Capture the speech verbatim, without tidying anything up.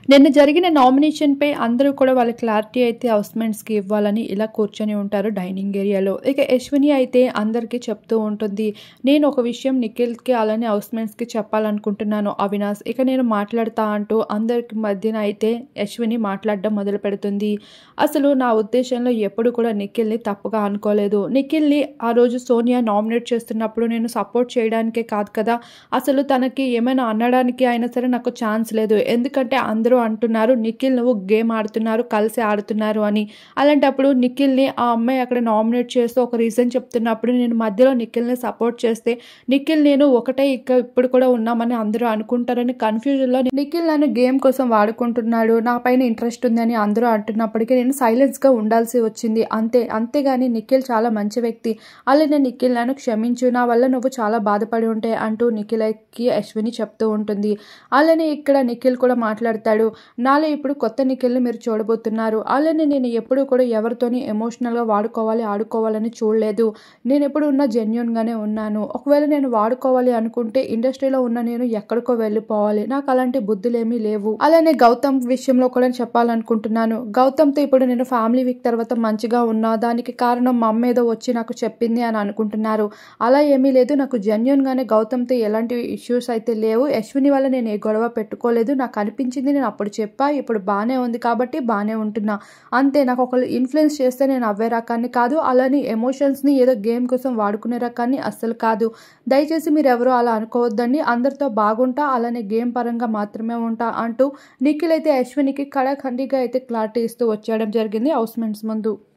నిన్న జరిగిన నామినేషన్‌పై అందరూ కూడా వాళ్ళ క్లారిటీ అయితే హౌస్‌మేట్స్‌కి ఇవ్వాలని ఇలా కూర్చొని ఉంటారు డైనింగ్ ఏరియాలో. ఇక యశ్విని అయితే అందరికీ చెప్తూ ఉంటుంది. నేను ఒక విషయం నిఖిల్‌కి అలానే హౌస్‌మేట్స్‌కి చెప్పాలనుకుంటున్నాను అవినాష్. ఇక నేను మాట్లాడతా అంటూ అందరికి మధ్యన అయితే యశ్విని మాట్లాడడం మొదలుపెడుతుంది. అసలు నా ఉద్దేశంలో ఎప్పుడు కూడా నిఖిల్‌ని తప్పుగా అనుకోలేదు. నిఖిల్‌ని ఆ రోజు సోనియా నామినేట్ చేస్తున్నప్పుడు నేను సపోర్ట్ చేయడానికే కాదు కదా! అసలు తనకి ఏమైనా అనడానికి అయినా సరే నాకు ఛాన్స్ లేదు. ఎందుకంటే అందరూ అంటున్నారు నిఖిల్ నువ్వు గేమ్ ఆడుతున్నారు కలిసి ఆడుతున్నారు అని. అలాంటప్పుడు నిఖిల్‌ని ఆ అమ్మాయి అక్కడ నామినేట్ చేస్తూ ఒక రీజన్ చెప్తున్నప్పుడు నేను మధ్యలో నిఖిల్‌ని సపోర్ట్ చేస్తే నిఖిల్ నేను ఒకటే ఇక ఇప్పుడు కూడా ఉన్నామని అందరూ అనుకుంటారని కన్ఫ్యూజన్‌లో నిఖిల్ నన్ను గేమ్ కోసం వాడుకుంటున్నాడు. నా పైన ఇంట్రెస్ట్ ఉందని అందరూ అంటున్నప్పటికీ నేను సైలెన్స్‌గా ఉండాల్సి వచ్చింది అంతే. అంతేగాని నిఖిల్ చాలా మంచి వ్యక్తి. అలానే నిఖిల్ నన్ను క్షమించు. నా వల్ల నువ్వు చాలా బాధపడి ఉంటే అంటూ నిఖిల్‌కి యశ్విని చెప్తూ ఉంటుంది. అలానే ఇక్కడ నిఖిల్ కూడా మాట్లాడతాడు. నాలో ఇప్పుడు కొత్త నిఖిల్‌ని మీరు చూడబోతున్నారు. అలానే నేను ఎప్పుడు కూడా ఎవరితోని ఎమోషనల్‌గా వాడుకోవాలి ఆడుకోవాలని చూడలేదు. నేను ఎప్పుడు ఉన్నా జెన్యూన్‌గానే ఉన్నాను. ఒకవేళ నేను వాడుకోవాలి అనుకుంటే ఇండస్ట్రీలో ఉన్న నేను ఎక్కడికో వెళ్ళిపోవాలి. నాకు అలాంటి బుద్ధులేమీ లేవు. అలానే గౌతమ్ విషయంలో కూడా చెప్పాలనుకుంటున్నాను. గౌతమ్‌తో ఇప్పుడు నేను ఫ్యామిలీ వీక్ తర్వాత మంచిగా ఉన్నా దానికి కారణం మా అమ్మ ఏదో వచ్చి నాకు చెప్పింది అని అనుకుంటున్నారు. అలా ఏమీ లేదు. నాకు జెన్యూన్‌గానే గౌతమ్‌తో ఎలాంటి ఇష్యూస్ అయితే లేవు. యశ్విని వల్ల నేను ఏ గొడవ పెట్టుకోలేదు. నాకు అనిపించింది నేను అప్పుడు చెప్పా. ఇప్పుడు బానే ఉంది కాబట్టి బానే ఉంటున్నా. అంతే. నాకు ఒకళ్ళు ఇన్‌ఫ్లుయెన్స్ చేస్తే నేను అవ్వే రకాన్ని కాదు. అలాని ఎమోషన్స్‌ని ఏదో గేమ్ కోసం వాడుకునే రకాన్ని అస్సలు కాదు. దయచేసి మీరెవరూ అలా అనుకోవద్దండి. అందరితో బాగుంటా అలానే గేమ్ పరంగా మాత్రమే ఉంటా అంటూ నిఖిల్ అయితే యశ్వినికి కళాఖండిగా అయితే క్లారిటీ ఇస్తూ వచ్చేయడం జరిగింది హౌస్‌మేట్స్ ముందు.